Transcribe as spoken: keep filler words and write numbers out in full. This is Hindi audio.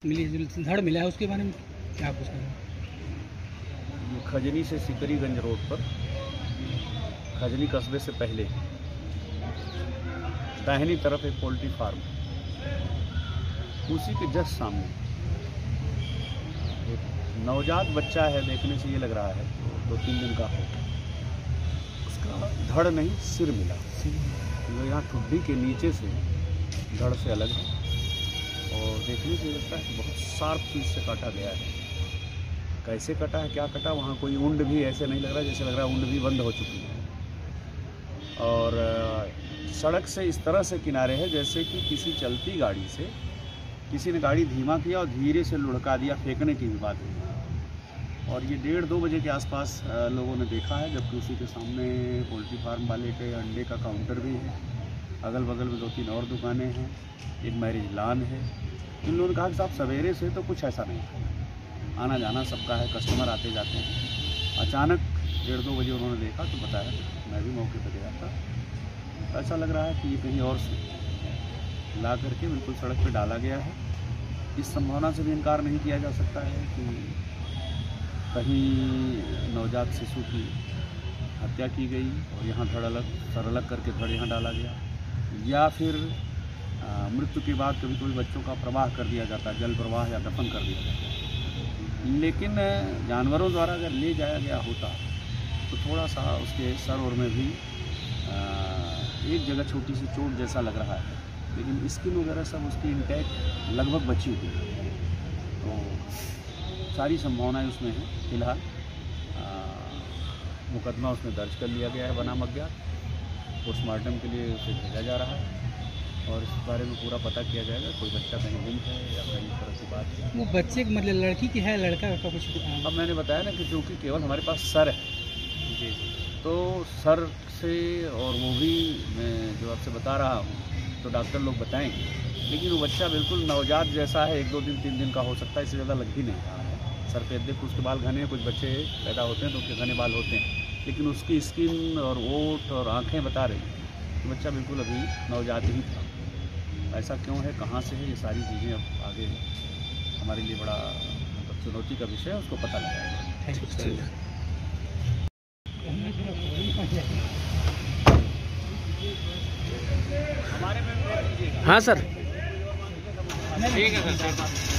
मिली धड़ मिला है, उसके बारे में क्या कुछ करें? ये खजनी से सिकरीगंज रोड पर, खजनी कस्बे से पहले दाहिनी तरफ एक पोल्ट्री फार्म, उसी के जस्ट सामने एक नवजात बच्चा है। देखने से ये लग रहा है दो तीन दिन का हो। उसका धड़ नहीं, सिर मिला, जो यहाँ ठुड्डी के नीचे से धड़ से अलग है, और देखने से लगता है बहुत शार्प चीज़ से काटा गया है। कैसे कटा है, क्या कटा, वहाँ कोई ऊंड भी ऐसे नहीं लग रहा, जैसे लग रहा है ऊंड भी बंद हो चुकी है। और सड़क से इस तरह से किनारे है जैसे कि किसी चलती गाड़ी से किसी ने गाड़ी धीमा किया और धीरे से लुढ़का दिया, फेंकने की भी बात हुई। और ये डेढ़ दो बजे के आसपास लोगों ने देखा है, जबकि उसी के सामने पोल्ट्री फार्म वाले के अंडे का काउंटर भी है, अगल बगल में दो तीन और दुकानें हैं, एक मैरिज लॉन है। इन लोगों ने कहा कि साहब सवेरे से तो कुछ ऐसा नहीं था, आना जाना सबका है, कस्टमर आते जाते हैं। अचानक डेढ़ दो बजे उन्होंने देखा तो बताया, मैं भी मौके पर गया था। ऐसा लग रहा है कि ये कहीं और से ला करके बिल्कुल सड़क पे डाला गया है। इस संभावना से भी इनकार नहीं किया जा सकता है कि कहीं नवजात शिशु की हत्या की गई और यहाँ धड़ अलग सर अलग करके धड़ यहाँ डाला गया, या फिर मृत्यु के बाद कभी कभी बच्चों का प्रवाह कर दिया जाता है, जल प्रवाह या दफन कर दिया जाता है। लेकिन जानवरों द्वारा अगर ले जाया गया होता तो थोड़ा सा उसके सर और में भी एक जगह छोटी सी चोट जैसा लग रहा है, लेकिन स्किन वगैरह सब उसकी इंटैक्ट लगभग बची हुई है। तो सारी संभावनाएं उसमें हैं। फिलहाल मुकदमा उसमें दर्ज कर लिया गया है, बनाम अज्ञात। पोस्टमार्टम के लिए उसे भेजा जा रहा है और इस बारे में पूरा पता किया जाएगा, कोई बच्चा कहीं गुम है या कहीं तरह की बात है। वो बच्चे मतलब लड़की की है, लड़का का कुछ? अब मैंने बताया ना कि चूँकि केवल हमारे पास सर है जी, तो सर से, और वो भी मैं जो आपसे बता रहा हूँ तो डॉक्टर लोग बताएंगे, लेकिन वो बच्चा बिल्कुल नवजात जैसा है, एक दो दिन तीन दिन का हो सकता है, इससे ज़्यादा लग भी नहीं रहा है। सर पे देखो उसके बाल घने, कुछ बच्चे पैदा होते हैं तो उसके घने बाल होते हैं, लेकिन उसकी स्किन और ओठ और आँखें बता रही हैं कि बच्चा बिल्कुल अभी नवजात ही था। ऐसा क्यों है, कहाँ से है, ये सारी चीज़ें अब आगे हमारे लिए बड़ा मतलब चुनौती का विषय है, उसको पता लगाएगा। हाँ सर, ठीक है सर।